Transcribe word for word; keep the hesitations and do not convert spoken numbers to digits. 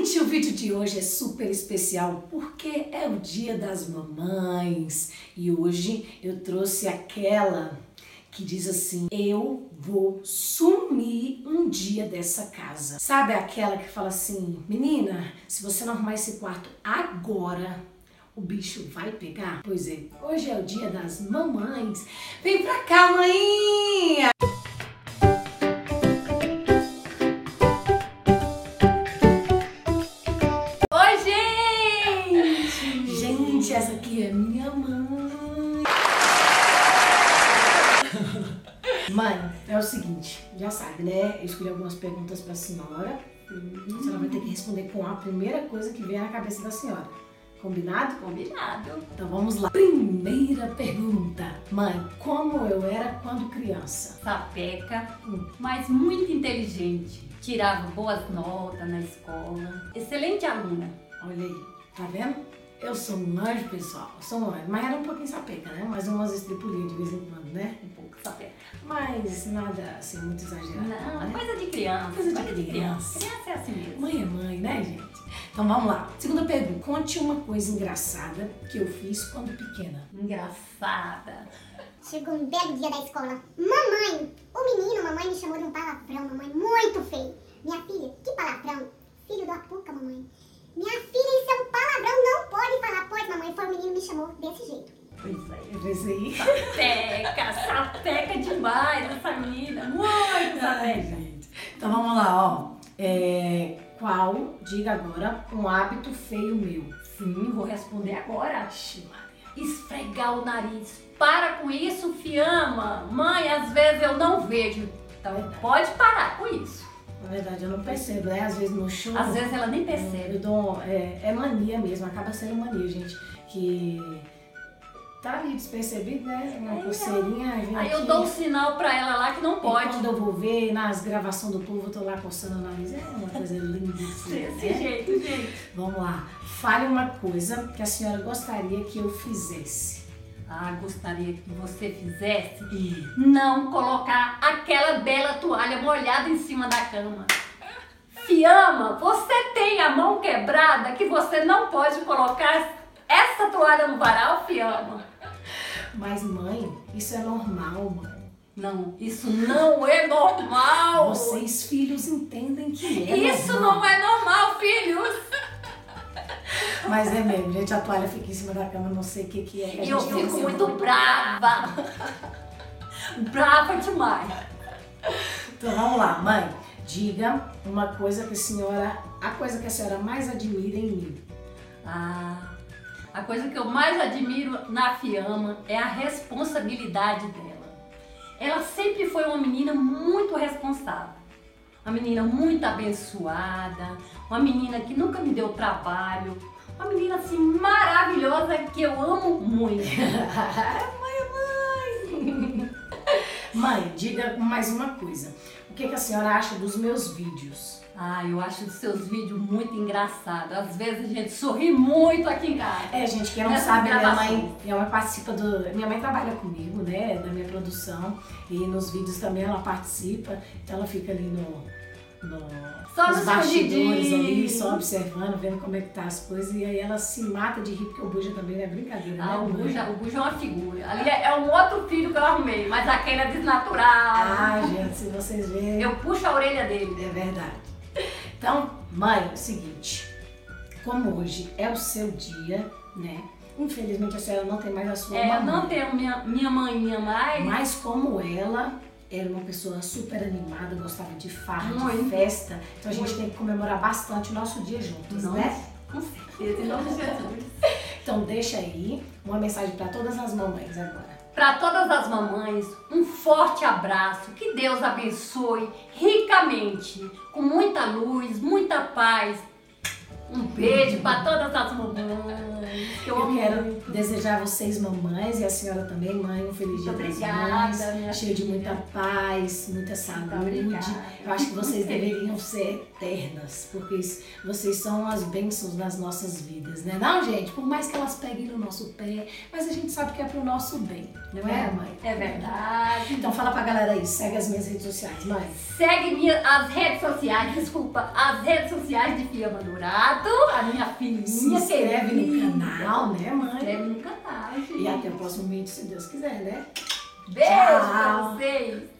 Gente, o vídeo de hoje é super especial porque é o Dia das Mamães e hoje eu trouxe aquela que diz assim: eu vou sumir um dia dessa casa. Sabe aquela que fala assim: menina, se você não arrumar esse quarto agora, o bicho vai pegar? Pois é, hoje é o Dia das Mamães. Vem pra cá, mãinha! Essa aqui é minha mãe. Mãe, é o seguinte, já sabe, né? Eu escolhi algumas perguntas pra senhora. A senhora vai ter que responder com a primeira coisa que vier na cabeça da senhora. Combinado? Combinado. Então vamos lá. Primeira pergunta. Mãe, como eu era quando criança? Sapeca, mas muito inteligente. Tirava boas notas na escola. Excelente aluna. Olha aí, tá vendo? Eu sou um anjo, pessoal, eu sou um anjo, mas era um pouquinho sapeca, né? Mas umas estripulinhas de vez em quando, né? Um pouco sapeca. Mas nada assim, muito exagerado. Não, né? coisa de criança. Coisa de coisa de criança. criança. Criança é assim mesmo. Mãe é mãe, né, gente? Então vamos lá. Segunda pergunta. Conte uma coisa engraçada que eu fiz quando pequena. Engraçada. Chegou um belo dia da escola. Mamãe, o menino, mamãe me chamou de um palavrão, mamãe, muito feio. Minha filha, que palavrão? Filho da puca, mamãe. Minha filha, isso é um palavrão, não pode falar. Pode, mamãe, foi o menino me chamou desse jeito. Pois é. Eu pensei. Sapeca, sapeca demais essa menina. Muito sapeca. Gente. Então vamos lá, ó. É, qual, diga agora, um hábito feio meu? Sim, vou responder agora. Ixi, Maria. Esfregar o nariz. Para com isso, fiama. Mãe, às vezes eu não vejo. Então pode parar com isso. Na verdade, eu não percebo, né? Às vezes no show... Às vezes ela nem percebe. Eu dou, é, é mania mesmo, acaba sendo mania, gente. Que tá ali despercebido, né? Uma É, coceirinha, vem Aí aqui. eu dou um sinal pra ela lá que não E pode. quando eu vou ver nas gravações do povo, eu tô lá coçando o nariz. É uma coisa linda assim, Desse né? jeito, gente. Vamos lá. Fale uma coisa que a senhora gostaria que eu fizesse. Ah, gostaria que você fizesse E... não colocar aquela bela toalha molhada em cima da cama. Fiama, você tem a mão quebrada que você não pode colocar essa toalha no varal, Fiama? Mas mãe, isso é normal, mãe. Não, isso não é normal. Vocês filhos entendem que é Isso normal. não é normal, filhos. Mas é mesmo, gente, a toalha fica em cima da cama, não sei o que que é. que a E eu gente não fico se muito envolve. brava. Brava demais. Então vamos lá, mãe. Diga uma coisa que a senhora, a coisa que a senhora mais admira em mim. Ah, a coisa que eu mais admiro na Fiama é a responsabilidade dela. Ela sempre foi uma menina muito responsável. Uma menina muito abençoada, uma menina que nunca me deu trabalho, uma menina assim maravilhosa que eu amo muito. Mãe, mãe! Mãe, diga mais uma coisa. O que, que a senhora acha dos meus vídeos? Ah, eu acho os seus vídeos muito engraçados. Às vezes a gente sorri muito aqui em casa. É, gente, quem não Nessas sabe, minha gravações. mãe, minha mãe participa do... Minha mãe trabalha comigo, né, da minha produção. E nos vídeos também ela participa. Então ela fica ali no... No, Só nos nos bastidores ali, escondidinhos. só observando, vendo como é que tá as coisas. E aí ela se mata de rir, porque o Buja também não é brincadeira, Ah, né? o mãe? Buja, o Buja é uma figura. Ali é, é um outro filho que eu arrumei, mas aquele é desnatural. Ah, gente, se vocês verem... Eu puxo a orelha dele. É verdade. Então, mãe, é o seguinte, como hoje é o seu dia, né? Infelizmente a senhora não tem mais a sua É, eu mamãe. não tenho minha, minha manhinha mais. Mas como ela era uma pessoa super animada, gostava de farra, de Muito. festa, então a gente Muito. tem que comemorar bastante o nosso dia juntos, Nossa, né? com certeza, em nome de Jesus. Então deixa aí uma mensagem para todas as mamães agora. Para todas as mamães, um forte abraço, que Deus abençoe ricamente, com muita luz, muita paz. Um beijo para todas as mamães. que eu, Eu amo quero muito. desejar a vocês, mamães, e a senhora também, mãe, um feliz dia Muito das obrigada, mães, minha cheio de filha. muita paz, muita saúde. obrigada. Eu acho que vocês Muito feliz. deveriam ser eternas, porque isso- vocês são as bênçãos das nossas vidas, né? Não, gente, por mais que elas peguem no nosso pé, mas a gente sabe que é pro nosso bem, não é, mãe? É verdade. Então fala pra galera aí, segue as minhas redes sociais, mãe. Segue minha, as redes sociais, desculpa, as redes sociais de Fiamma Dourado, a minha filhinha. Se inscreve no querida. canal, né, Se mãe? inscreve no canal, gente. E até o próximo vídeo, se Deus quiser, né? Beijo Tchau. pra vocês.